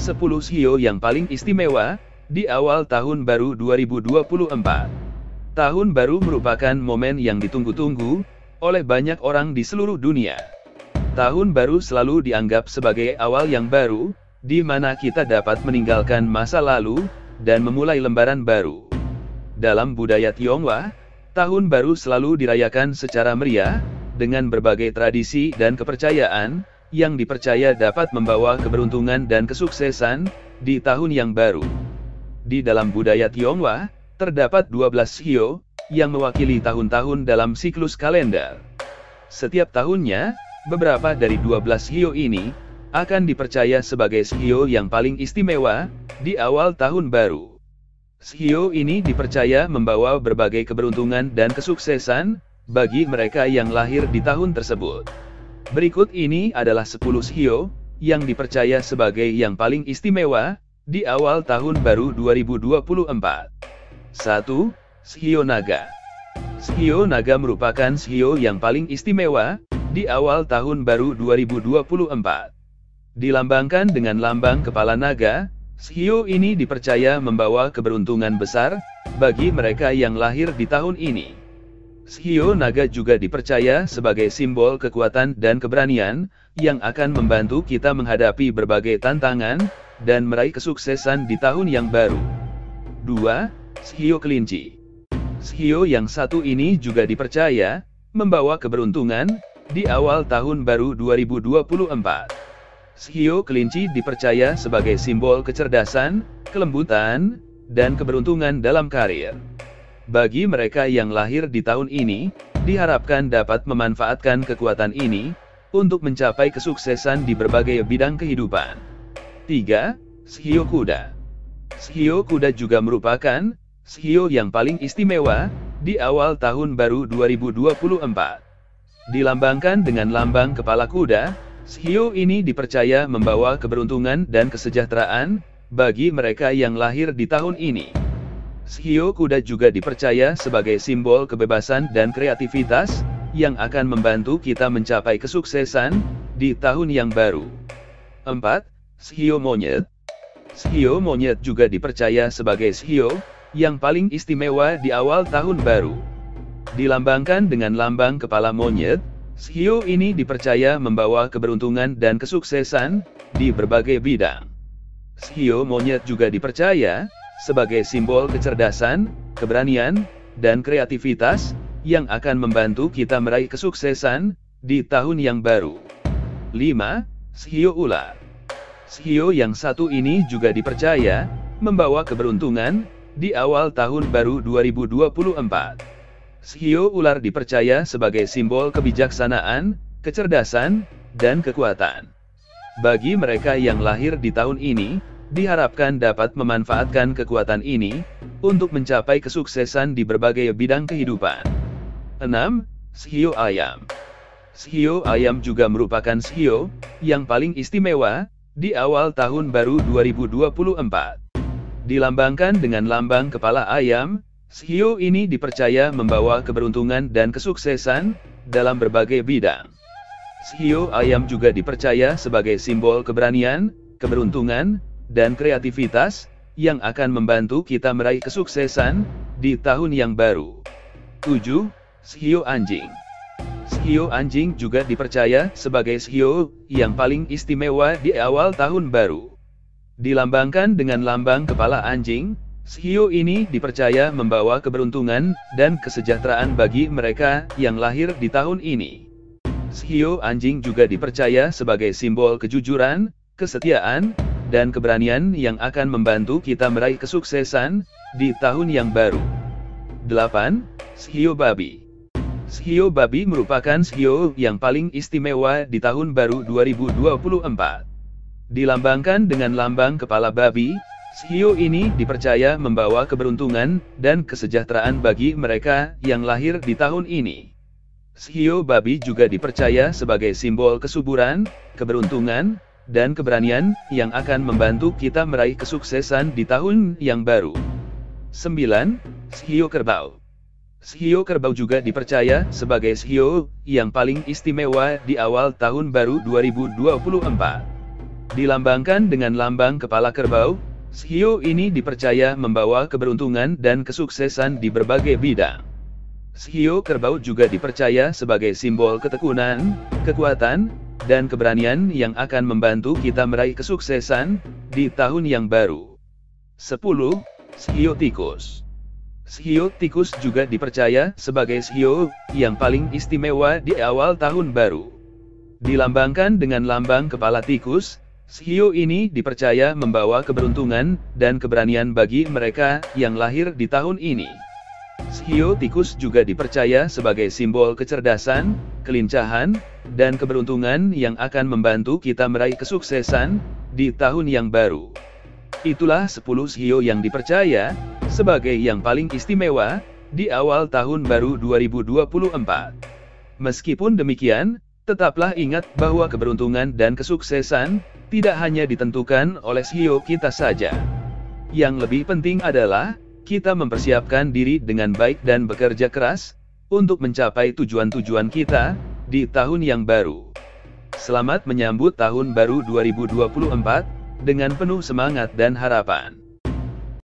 10 shio yang paling istimewa di awal tahun baru 2024. Tahun baru merupakan momen yang ditunggu-tunggu oleh banyak orang di seluruh dunia. Tahun baru selalu dianggap sebagai awal yang baru, di mana kita dapat meninggalkan masa lalu dan memulai lembaran baru. Dalam budaya Tionghoa, tahun baru selalu dirayakan secara meriah dengan berbagai tradisi dan kepercayaan yang dipercaya dapat membawa keberuntungan dan kesuksesan di tahun yang baru. Di dalam budaya Tionghoa, terdapat 12 shio yang mewakili tahun-tahun dalam siklus kalender. Setiap tahunnya, beberapa dari 12 shio ini akan dipercaya sebagai shio yang paling istimewa di awal tahun baru. Shio ini dipercaya membawa berbagai keberuntungan dan kesuksesan bagi mereka yang lahir di tahun tersebut. Berikut ini adalah 10 shio yang dipercaya sebagai yang paling istimewa di awal tahun baru 2024. 1. Shio Naga. Shio Naga merupakan shio yang paling istimewa di awal tahun baru 2024. Dilambangkan dengan lambang kepala naga, shio ini dipercaya membawa keberuntungan besar bagi mereka yang lahir di tahun ini. Shio naga juga dipercaya sebagai simbol kekuatan dan keberanian yang akan membantu kita menghadapi berbagai tantangan dan meraih kesuksesan di tahun yang baru. 2. Shio Kelinci. Shio yang satu ini juga dipercaya membawa keberuntungan di awal tahun baru 2024. Shio Kelinci dipercaya sebagai simbol kecerdasan, kelembutan, dan keberuntungan dalam karir. Bagi mereka yang lahir di tahun ini, diharapkan dapat memanfaatkan kekuatan ini untuk mencapai kesuksesan di berbagai bidang kehidupan. 3. Shio Kuda. Shio Kuda juga merupakan shio yang paling istimewa di awal tahun baru 2024. Dilambangkan dengan lambang kepala kuda, shio ini dipercaya membawa keberuntungan dan kesejahteraan bagi mereka yang lahir di tahun ini. Shio kuda juga dipercaya sebagai simbol kebebasan dan kreativitas yang akan membantu kita mencapai kesuksesan di tahun yang baru. 4. Shio Monyet. Shio Monyet juga dipercaya sebagai shio yang paling istimewa di awal tahun baru. Dilambangkan dengan lambang kepala monyet, shio ini dipercaya membawa keberuntungan dan kesuksesan di berbagai bidang. Shio monyet juga dipercaya sebagai simbol kecerdasan, keberanian, dan kreativitas yang akan membantu kita meraih kesuksesan di tahun yang baru. 5. Shio Ular. Shio yang satu ini juga dipercaya membawa keberuntungan di awal tahun baru 2024. Shio ular dipercaya sebagai simbol kebijaksanaan, kecerdasan, dan kekuatan. Bagi mereka yang lahir di tahun ini, diharapkan dapat memanfaatkan kekuatan ini untuk mencapai kesuksesan di berbagai bidang kehidupan. 6. Shio Ayam. Shio Ayam juga merupakan shio yang paling istimewa di awal tahun baru 2024. Dilambangkan dengan lambang kepala ayam, shio ini dipercaya membawa keberuntungan dan kesuksesan dalam berbagai bidang. Shio ayam juga dipercaya sebagai simbol keberanian, keberuntungan, dan kreativitas yang akan membantu kita meraih kesuksesan di tahun yang baru. 7. Shio Anjing. Shio Anjing juga dipercaya sebagai shio yang paling istimewa di awal tahun baru. Dilambangkan dengan lambang kepala anjing, shio ini dipercaya membawa keberuntungan dan kesejahteraan bagi mereka yang lahir di tahun ini. Shio anjing juga dipercaya sebagai simbol kejujuran, kesetiaan, dan keberanian yang akan membantu kita meraih kesuksesan di tahun yang baru. 8. Shio Babi. Shio Babi merupakan shio yang paling istimewa di tahun baru 2024. Dilambangkan dengan lambang kepala babi, shio ini dipercaya membawa keberuntungan dan kesejahteraan bagi mereka yang lahir di tahun ini. Shio babi juga dipercaya sebagai simbol kesuburan, keberuntungan, dan keberanian yang akan membantu kita meraih kesuksesan di tahun yang baru. 9. Shio Kerbau. Shio kerbau juga dipercaya sebagai shio yang paling istimewa di awal tahun baru 2024. Dilambangkan dengan lambang kepala kerbau, shio ini dipercaya membawa keberuntungan dan kesuksesan di berbagai bidang. Shio kerbau juga dipercaya sebagai simbol ketekunan, kekuatan, dan keberanian yang akan membantu kita meraih kesuksesan di tahun yang baru. 10. Shio tikus. Shio tikus juga dipercaya sebagai shio yang paling istimewa di awal tahun baru. Dilambangkan dengan lambang kepala tikus, shio ini dipercaya membawa keberuntungan dan keberanian bagi mereka yang lahir di tahun ini. Shio tikus juga dipercaya sebagai simbol kecerdasan, kelincahan, dan keberuntungan yang akan membantu kita meraih kesuksesan di tahun yang baru. Itulah 10 shio yang dipercaya sebagai yang paling istimewa di awal tahun baru 2024. Meskipun demikian, tetaplah ingat bahwa keberuntungan dan kesuksesan tidak hanya ditentukan oleh shio kita saja. Yang lebih penting adalah kita mempersiapkan diri dengan baik dan bekerja keras untuk mencapai tujuan-tujuan kita di tahun yang baru. Selamat menyambut tahun baru 2024 dengan penuh semangat dan harapan.